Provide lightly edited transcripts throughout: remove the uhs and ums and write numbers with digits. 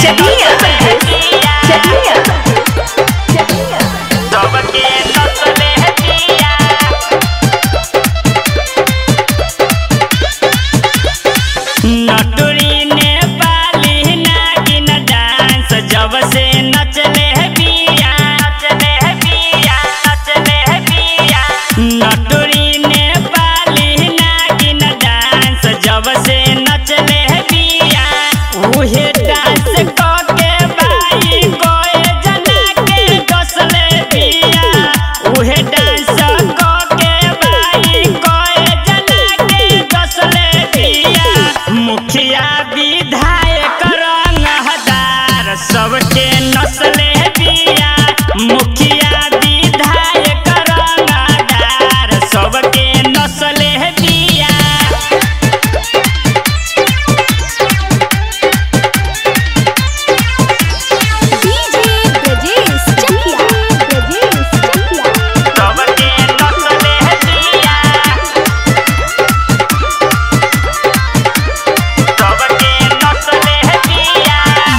सबके नस्ले बिया मुखिया विधायक रंगदार सबके नस्ले बिया। डीजे ब्रजेश चकिया सबके नस्ले बिया सबके नस्ले बिया।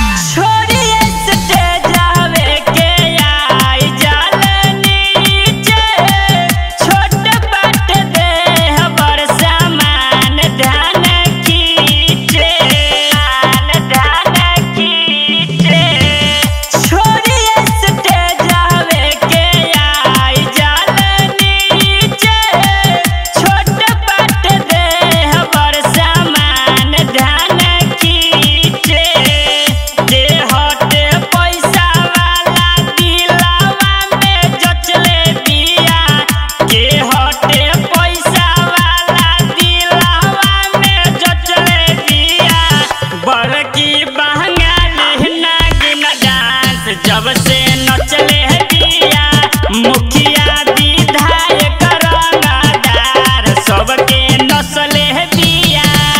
जब से नचले बिया मुखिया विधायक रंगदार सबके नस्ले बिया।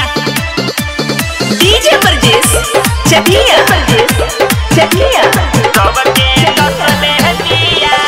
डीजे ब्रजेश चकिया सबके नस्ले बिया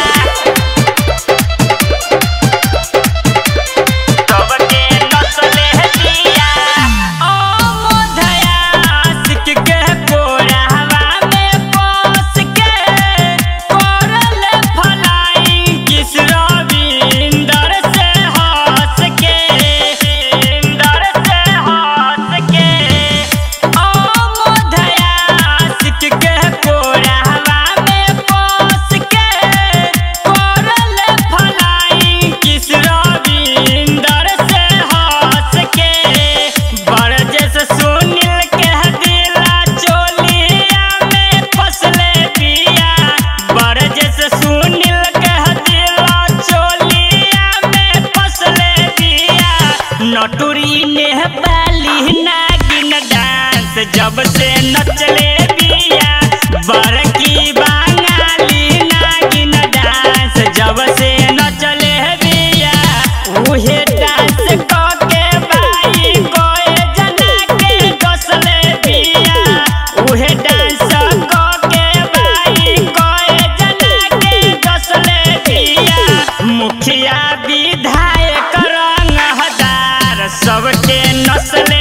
सबके नस्ले बिया। ओ मोधया सिक के कोरावा में पोस के कोरल फलाई किस रविंदर से हंस के इंदर से हंस के। ओ मोधया सिक के कोरावा में पोस के कोरल फलाई किस रविंदर से हंस के। बरजेश सुनील के दिला चोलिया में फसले बिया बरजेश सुनील के दिला चोलिया में फसले बिया। नटुरी ने बाली नागिन डांस जब से नचले बिया बड़की बंगाली नागिन डांस जब से नचले बिया। उहे डांस के बाई कोई जना के डसले बिया उहे डांस के बाई कोई जना के डसले बिया। मुखिया विधायक रंगदार सबके नस्ले